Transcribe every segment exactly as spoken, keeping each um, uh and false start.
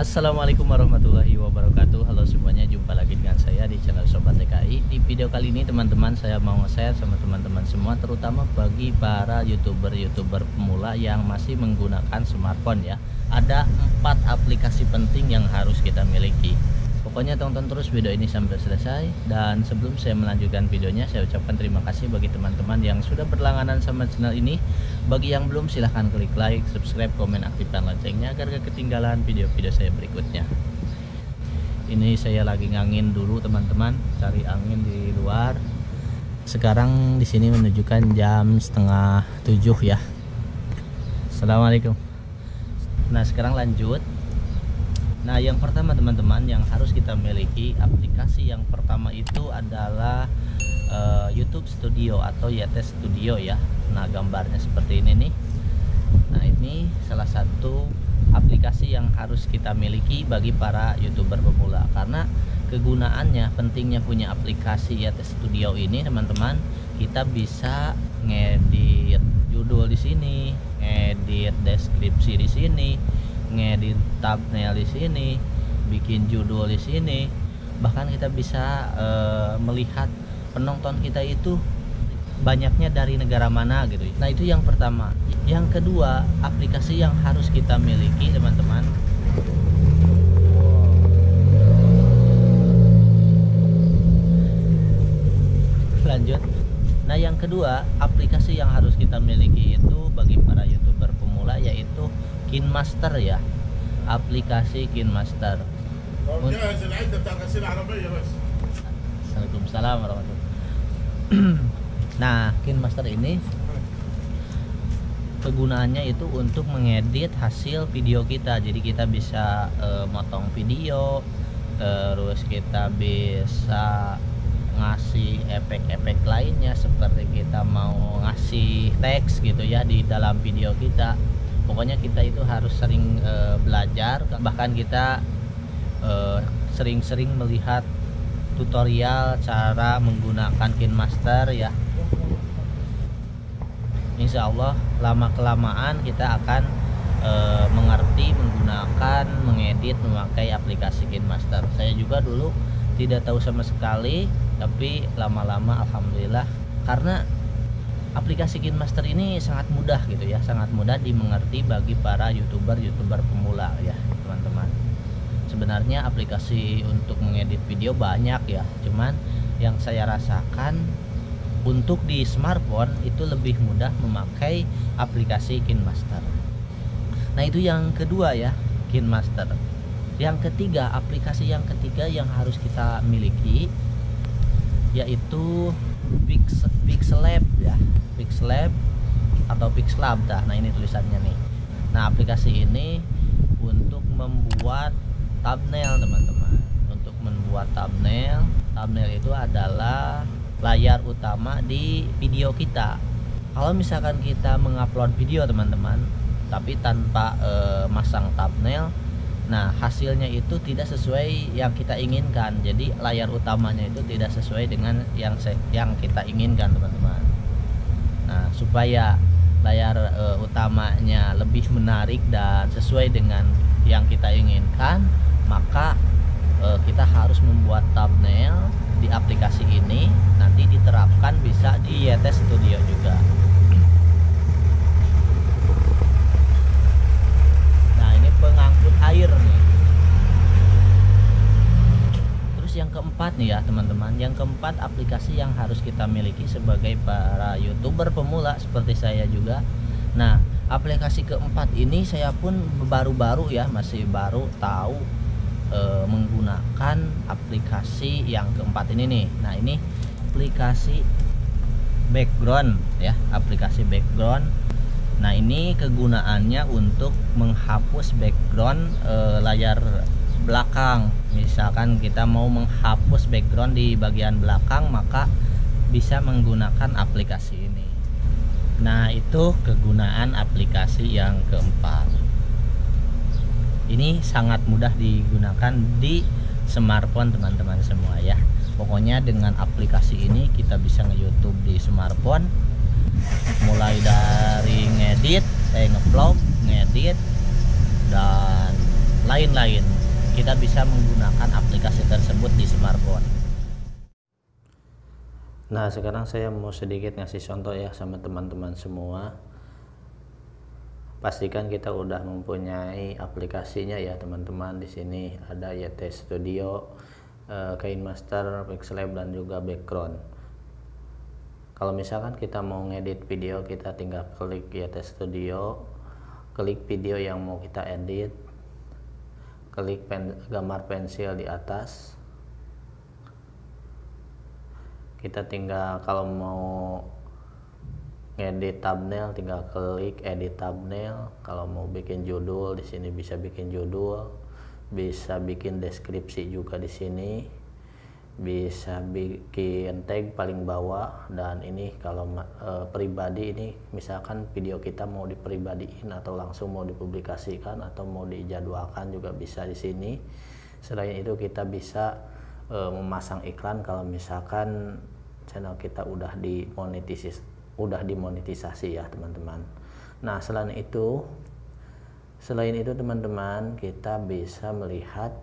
Assalamualaikum warahmatullahi wabarakatuh. Halo semuanya, jumpa lagi dengan saya di channel Sobat T K I. Di video kali ini teman-teman, saya mau nge-share sama teman-teman semua, terutama bagi para youtuber-youtuber pemula yang masih menggunakan smartphone ya. Ada empat aplikasi penting yang harus kita miliki. Pokoknya tonton terus video ini sampai selesai. Dan sebelum saya melanjutkan videonya, saya ucapkan terima kasih bagi teman-teman yang sudah berlangganan sama channel ini. Bagi yang belum, silahkan klik like, subscribe, komen, aktifkan loncengnya agar gak ketinggalan video-video saya berikutnya. Ini saya lagi ngangin dulu teman-teman, cari angin di luar. Sekarang di sini menunjukkan jam setengah tujuh ya. Assalamualaikum. Nah sekarang lanjut. Nah yang pertama teman-teman yang harus kita miliki, aplikasi yang pertama itu adalah uh, YouTube Studio atau Y T Studio ya. Nah gambarnya seperti ini nih. Nah ini salah satu aplikasi yang harus kita miliki bagi para youtuber pemula, karena kegunaannya, pentingnya punya aplikasi Y T Studio ini teman-teman, kita bisa ngedit judul di sini, ngedit deskripsi di sini, ngedit thumbnail di sini, bikin judul di sini, bahkan kita bisa e, melihat penonton kita itu banyaknya dari negara mana gitu. Nah itu yang pertama. Yang kedua, aplikasi yang harus kita miliki teman-teman, lanjut. Nah yang kedua, aplikasi yang harus kita miliki itu bagi para youtuber pemula yaitu KineMaster ya, aplikasi KineMaster. Waalaikumsalam warahmatullahi wabarakatuh. Nah KineMaster ini kegunaannya itu untuk mengedit hasil video kita, jadi kita bisa e, motong video, terus kita bisa ngasih efek-efek lainnya seperti kita mau ngasih teks gitu ya di dalam video kita. Pokoknya kita itu harus sering e, belajar, bahkan kita sering-sering e, melihat tutorial cara menggunakan KineMaster ya. Insya Allah lama kelamaan kita akan e, mengerti menggunakan, mengedit, memakai aplikasi KineMaster. Saya juga dulu tidak tahu sama sekali, tapi lama-lama alhamdulillah, karena aplikasi KineMaster ini sangat mudah gitu ya, sangat mudah dimengerti bagi para youtuber-youtuber pemula ya teman-teman. Sebenarnya aplikasi untuk mengedit video banyak ya, cuman yang saya rasakan untuk di smartphone itu lebih mudah memakai aplikasi KineMaster. Nah itu yang kedua ya, KineMaster. Yang ketiga, aplikasi yang ketiga yang harus kita miliki yaitu Pix, Pixlab ya, Pixlab atau Pixlab dah. Nah ini tulisannya nih. Nah aplikasi ini untuk membuat thumbnail teman-teman. Untuk membuat thumbnail, thumbnail itu adalah layar utama di video kita. Kalau misalkan kita mengupload video teman-teman, tapi tanpa e, masang thumbnail, nah hasilnya itu tidak sesuai yang kita inginkan. Jadi layar utamanya itu tidak sesuai dengan yang yang kita inginkan teman-teman. Nah supaya layar e, utamanya lebih menarik dan sesuai dengan yang kita inginkan, maka e, kita harus membuat thumbnail di aplikasi ini, nanti diterapkan bisa di Y T Studio juga. Nah ini pengangkut air nih. Terus yang keempat nih ya teman-teman, yang keempat aplikasi yang harus kita miliki sebagai para youtuber pemula seperti saya juga. Nah aplikasi keempat ini saya pun baru-baru ya, masih baru tahu e, menggunakan aplikasi yang keempat ini nih. Nah ini aplikasi background ya, aplikasi background. Nah ini kegunaannya untuk menghapus background e, layar belakang. Misalkan kita mau menghapus background di bagian belakang, maka bisa menggunakan aplikasi ini. Nah itu kegunaan aplikasi yang keempat. Ini sangat mudah digunakan di smartphone teman-teman semua ya. Pokoknya dengan aplikasi ini kita bisa nge-YouTube di smartphone, mulai dari ngedit, eh, ngevlog, ngedit, dan lain-lain. Kita bisa menggunakan aplikasi tersebut di smartphone. Nah, sekarang saya mau sedikit ngasih contoh ya sama teman-teman semua. Pastikan kita udah mempunyai aplikasinya ya teman-teman. Di sini ada Y T Studio, uh, KineMaster, Pixelab, dan juga background. Kalau misalkan kita mau ngedit video, kita tinggal klik Y T Studio, klik video yang mau kita edit, klik pen, gambar pensil di atas. Kita tinggal kalau mau ngedit thumbnail tinggal klik edit thumbnail. Kalau mau bikin judul di sini bisa bikin judul, bisa bikin deskripsi juga di sini, bisa bikin tag paling bawah. Dan ini kalau e, pribadi, ini misalkan video kita mau dipribadiin atau langsung mau dipublikasikan atau mau dijadwalkan juga bisa di sini. Selain itu kita bisa e, memasang iklan kalau misalkan channel kita udah dimonetisasi udah dimonetisasi ya teman-teman. Nah, selain itu selain itu teman-teman, kita bisa melihat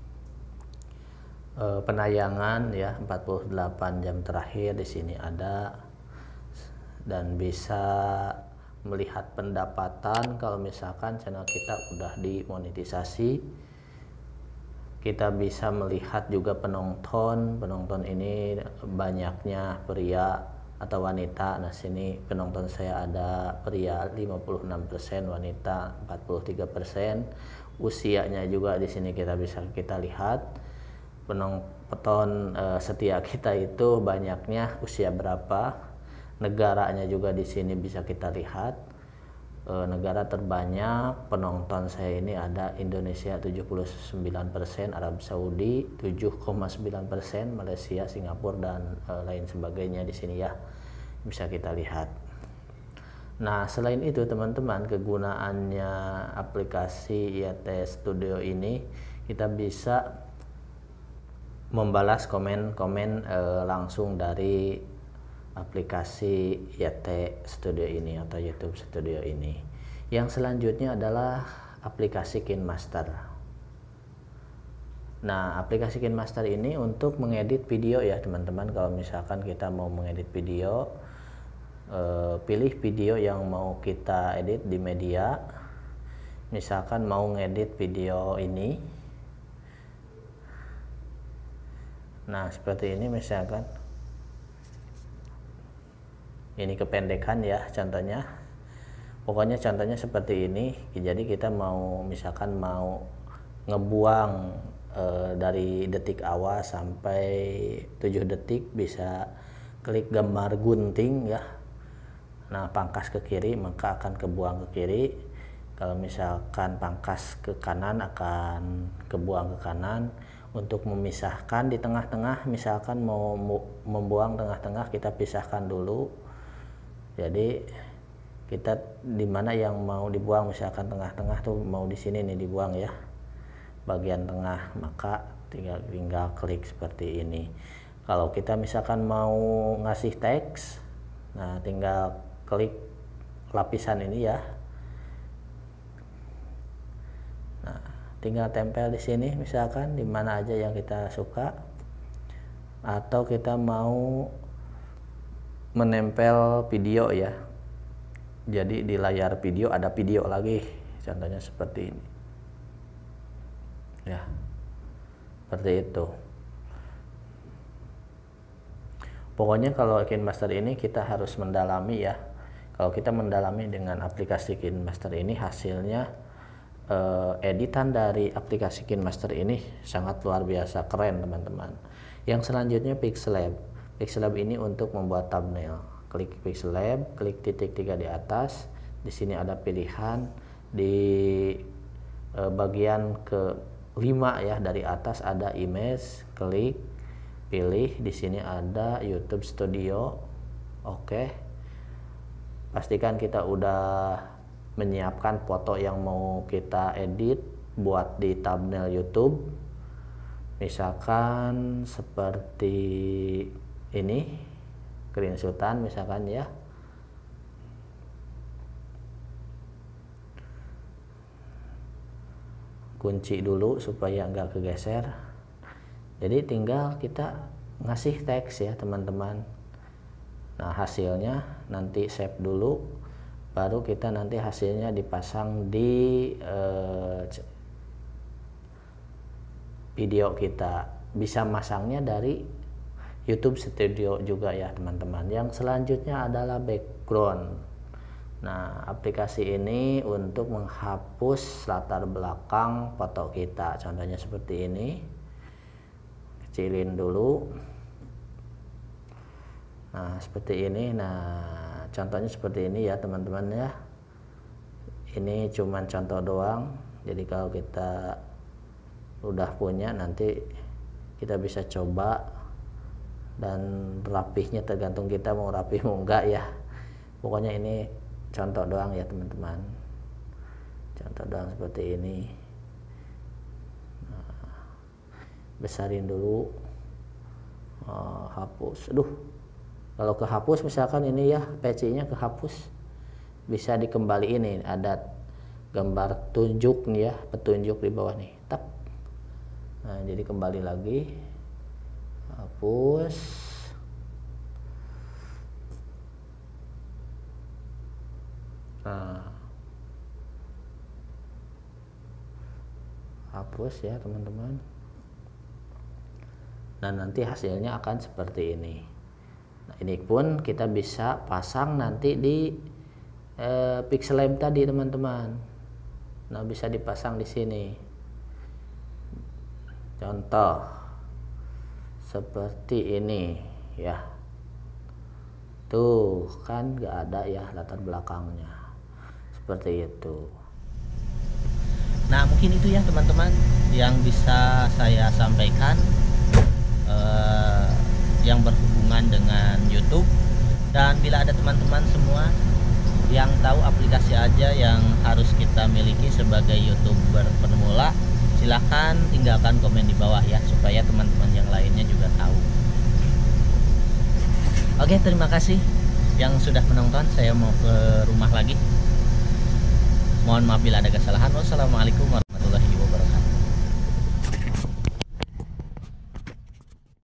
e, penayangan ya empat puluh delapan jam terakhir di sini ada, dan bisa melihat pendapatan kalau misalkan channel kita udah dimonetisasi. Kita bisa melihat juga penonton. Penonton ini banyaknya pria atau wanita. Nah, sini penonton saya ada pria lima puluh enam persen, wanita empat puluh tiga persen. Usianya juga di sini kita bisa kita lihat. Penonton e, setia kita itu banyaknya usia berapa. Negaranya juga di sini bisa kita lihat. E, negara terbanyak penonton saya ini ada Indonesia tujuh puluh sembilan persen, Arab Saudi tujuh koma sembilan persen, Malaysia, Singapura, dan e, lain sebagainya di sini ya bisa kita lihat. Nah, selain itu teman-teman, kegunaannya aplikasi Y T Studio ini, kita bisa membalas komen-komen e, langsung dari aplikasi Y T Studio ini atau YouTube Studio ini. Yang selanjutnya adalah aplikasi KineMaster. Nah, aplikasi KineMaster ini untuk mengedit video ya teman-teman. Kalau misalkan kita mau mengedit video, eh, pilih video yang mau kita edit di media. Misalkan mau ngedit video ini. Nah, seperti ini misalkan. Ini kependekan ya contohnya. Pokoknya contohnya seperti ini. Jadi kita mau misalkan mau ngebuang e, dari detik awal sampai tujuh detik, bisa klik gambar gunting ya. Nah, pangkas ke kiri maka akan kebuang ke kiri. Kalau misalkan pangkas ke kanan akan kebuang ke kanan. Untuk memisahkan di tengah-tengah, misalkan mau membuang tengah-tengah, kita pisahkan dulu. Jadi kita di mana yang mau dibuang, misalkan tengah-tengah tuh mau di sini nih dibuang ya, bagian tengah, maka tinggal tinggal klik seperti ini. Kalau kita misalkan mau ngasih teks, nah tinggal klik lapisan ini ya. Nah, tinggal tempel di sini misalkan di mana aja yang kita suka, atau kita mau menempel video ya, jadi di layar video ada video lagi, contohnya seperti ini ya, seperti itu. Pokoknya kalau KineMaster ini kita harus mendalami ya. Kalau kita mendalami dengan aplikasi KineMaster ini, hasilnya eh, editan dari aplikasi KineMaster ini sangat luar biasa keren teman-teman. Yang selanjutnya Pixelab. Pixelab ini untuk membuat thumbnail. Klik Pixelab, klik titik tiga di atas. Di sini ada pilihan di e, bagian kelima ya, dari atas ada image. Klik, pilih. Di sini ada YouTube Studio. Oke. Pastikan kita udah menyiapkan foto yang mau kita edit buat di thumbnail YouTube. Misalkan seperti ini, screenshotan misalkan ya. kunci dulu supaya nggak kegeser. Jadi tinggal kita ngasih teks ya teman-teman. Nah hasilnya nanti save dulu, baru kita nanti hasilnya dipasang di eh, video kita. Bisa masangnya dari YouTube Studio juga ya teman-teman. Yang selanjutnya adalah background. Nah, aplikasi ini untuk menghapus latar belakang foto kita. Contohnya seperti ini. Kecilin dulu. Nah, seperti ini. Nah, contohnya seperti ini ya, teman-teman ya. Ini cuman contoh doang. Jadi kalau kita udah punya, nanti kita bisa coba, dan rapihnya tergantung kita mau rapih mau enggak ya. Pokoknya ini contoh doang ya teman-teman, contoh doang seperti ini. Nah, besarin dulu. Oh, hapus. Aduh, kalau kehapus misalkan ini ya pecinya kehapus, bisa dikembaliin. Ini ada gambar tunjuk nih ya, petunjuk di bawah nih, tap. Nah jadi kembali lagi, hapus. Nah, hapus ya teman-teman. Nah nanti hasilnya akan seperti ini. Nah ini pun kita bisa pasang nanti di eh, Pixelab tadi teman-teman. Nah bisa dipasang di sini. Contoh seperti ini ya. Tuh kan gak ada ya latar belakangnya. Seperti itu. Nah mungkin itu ya teman-teman yang bisa saya sampaikan eh, yang berhubungan dengan YouTube. Dan bila ada teman-teman semua yang tahu aplikasi aja yang harus kita miliki sebagai YouTuber pemula, silahkan tinggalkan komen di bawah ya, supaya teman-teman yang lainnya juga tahu. Oke, terima kasih yang sudah menonton. Saya mau ke rumah lagi. Mohon maaf bila ada kesalahan. Wassalamualaikum warahmatullahi wabarakatuh.